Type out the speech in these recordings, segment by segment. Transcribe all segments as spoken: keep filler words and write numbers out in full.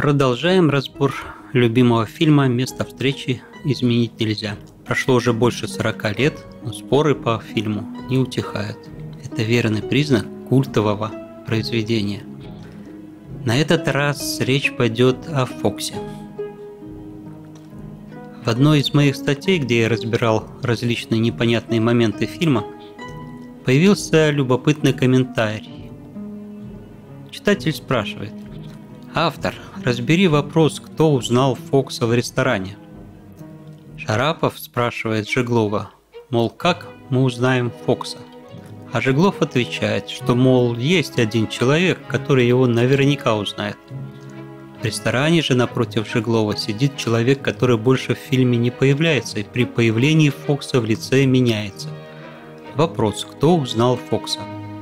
Продолжаем разбор любимого фильма «Место встречи изменить нельзя». Прошло уже больше сорока лет, но споры по фильму не утихают. Это верный признак культового произведения. На этот раз речь пойдет о Фоксе. В одной из моих статей, где я разбирал различные непонятные моменты фильма, появился любопытный комментарий. Читатель спрашивает: «Автор, разбери вопрос, кто узнал Фокса в ресторане». Шарапов спрашивает Жеглова, мол, как мы узнаем Фокса? А Жеглов отвечает, что, мол, есть один человек, который его наверняка узнает. В ресторане же напротив Жеглова сидит человек, который больше в фильме не появляется, и при появлении Фокса в лице меняется. Вопрос, кто узнал Фокса?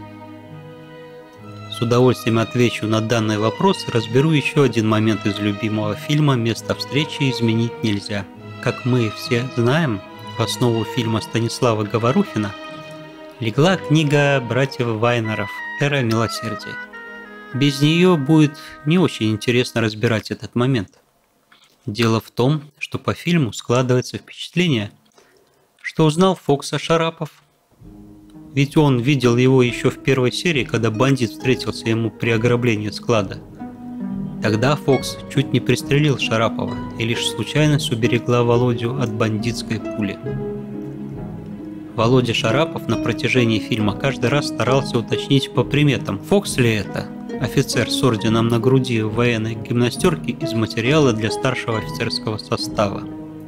С удовольствием отвечу на данный вопрос и разберу еще один момент из любимого фильма «Место встречи изменить нельзя». Как мы все знаем, в основу фильма Станислава Говорухина легла книга братьев Вайнеров «Эра милосердия». Без нее будет не очень интересно разбирать этот момент. Дело в том, что по фильму складывается впечатление, что узнал Фокса Шарапов. Ведь он видел его еще в первой серии, когда бандит встретился ему при ограблении склада. Тогда Фокс чуть не пристрелил Шарапова, и лишь случайность уберегла Володю от бандитской пули. Володя Шарапов на протяжении фильма каждый раз старался уточнить по приметам, Фокс ли это, офицер с орденом на груди в военной гимнастерке из материала для старшего офицерского состава.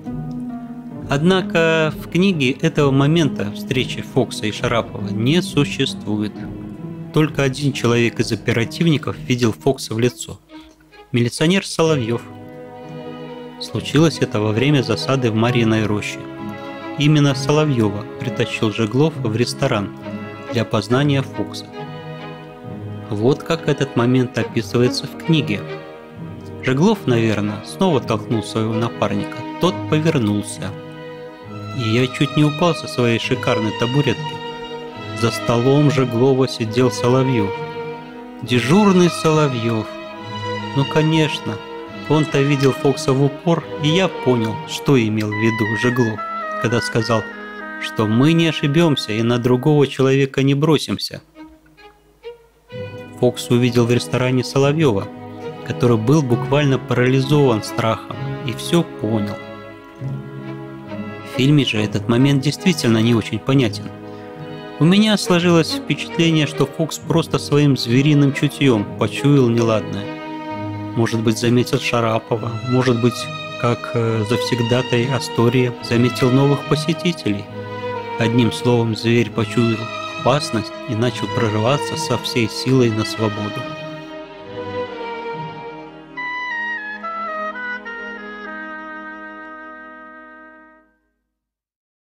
Однако в книге этого момента встречи Фокса и Шарапова не существует. Только один человек из оперативников видел Фокса в лицо – милиционер Соловьев. Случилось это во время засады в Марьиной роще. Именно Соловьева притащил Жеглов в ресторан для опознания Фокса. Вот как этот момент описывается в книге. Жеглов, наверное, снова толкнул своего напарника. Тот повернулся. И я чуть не упал со своей шикарной табуретки. За столом Жеглова сидел Соловьев. Дежурный Соловьев. Ну конечно, он-то видел Фокса в упор, и я понял, что имел в виду Жеглов, когда сказал, что мы не ошибемся и на другого человека не бросимся. Фокс увидел в ресторане Соловьева, который был буквально парализован страхом, и все понял. В фильме же этот момент действительно не очень понятен. У меня сложилось впечатление, что Фокс просто своим звериным чутьем почуял неладное. Может быть, заметил Шарапова, может быть, как э, завсегдатай Астории, заметил новых посетителей. Одним словом, зверь почуял опасность и начал прорываться со всей силой на свободу.